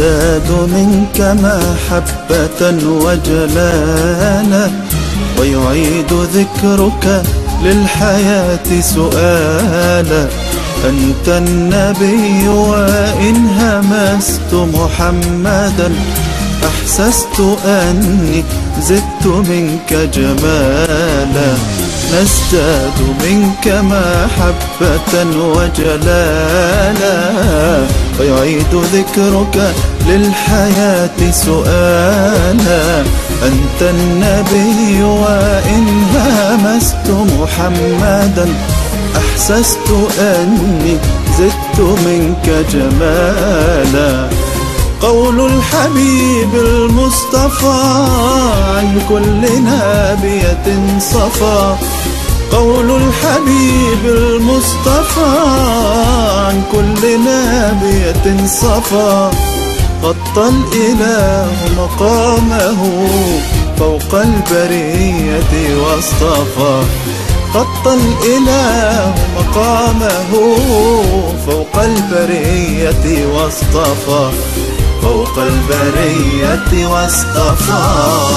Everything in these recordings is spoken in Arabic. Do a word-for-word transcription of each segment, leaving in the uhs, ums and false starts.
نزداد منك محبة وجلالا، ويعيد ذكرك للحياة سؤالا. أنت النبي وإن همست محمدا، أحسست أني زدت منك جمالا. نزداد منك محبة وجلالا، ويعيد ذكرك للحياة سؤالا. أنت النبي وإن همست محمدا، أحسست أني زدت منك جمالا. قول الحبيب المصطفى عن كل نابية صفا، قول الحبيب المصطفى عن كل نابية صفا. غطى الإله مقامه فوق البرية واصطفى، غطى الإله مقامه فوق البرية واصطفى، فوق البرية واصطفى.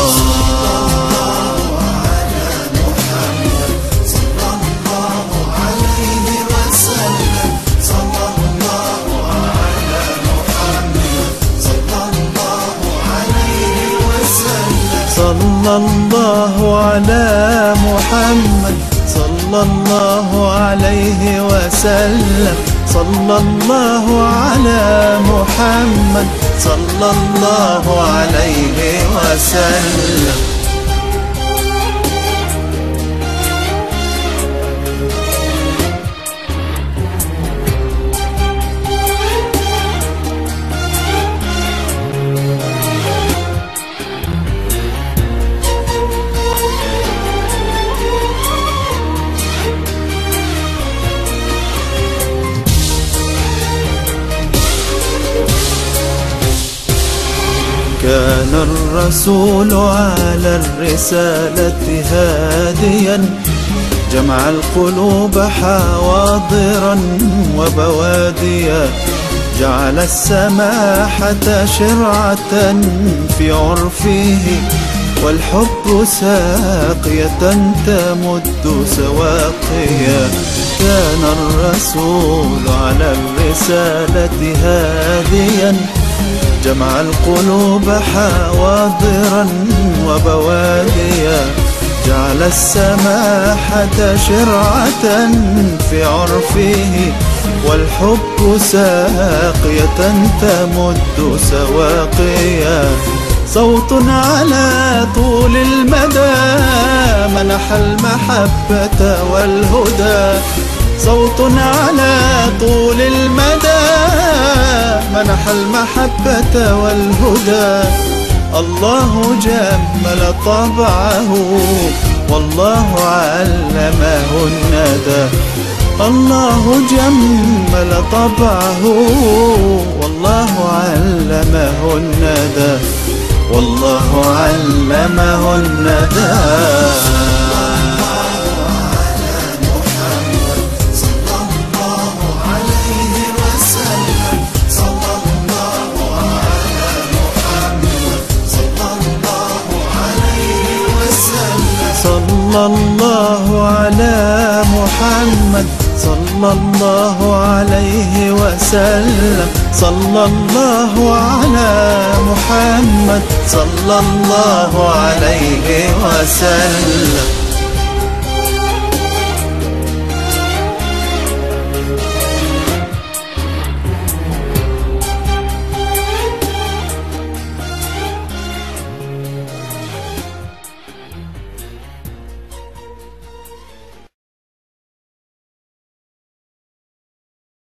صلى الله على محمد، صلى الله عليه وسلم. صلى الله على محمد، صلى الله عليه وسلم. كان الرسول على الرسالة هاديا، جمع القلوب حواضرا وبواديا. جعل السماحة شرعة في عرفه، والحب ساقية تمد سواقيا. كان الرسول على الرسالة هاديا، جمع القلوب حواضرا وبواديا. جعل السماحة شرعة في عرفه، والحب ساقية تمد سواقيا. صوت على طول المدى منح المحبة والهدى، صوت على طول المدى منح المحبة والهدى. الله جمل طبعه والله علمه الندى، الله جمل طبعه والله علمه الندى، والله علمه الندى. صلى الله على محمد، صلى الله عليه وسلم. صلى الله على محمد، صلى الله عليه وسلم.